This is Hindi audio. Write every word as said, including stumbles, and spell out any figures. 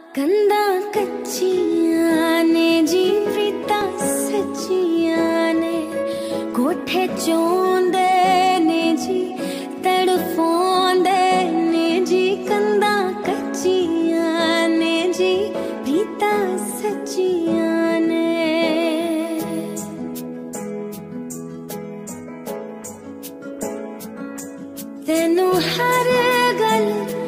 कंधा कच्चियां ने जी प्रीता सच्चियां ने कोठे चोंदे ने जी तड़फोंदे ने जी कंधा कच्चियां ने जी प्रीता सच्चियां ने तेनू हर गल